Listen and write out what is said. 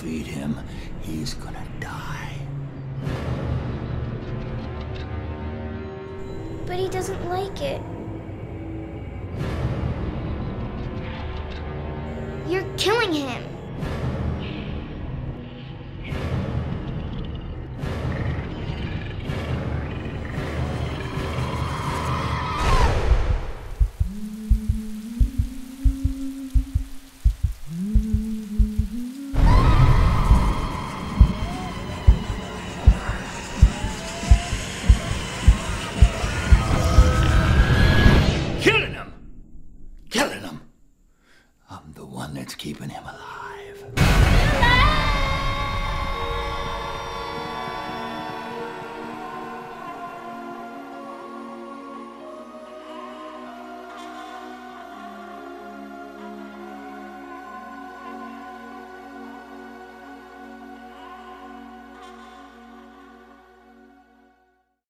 feed him, he's gonna die. But he doesn't like it. You're killing him.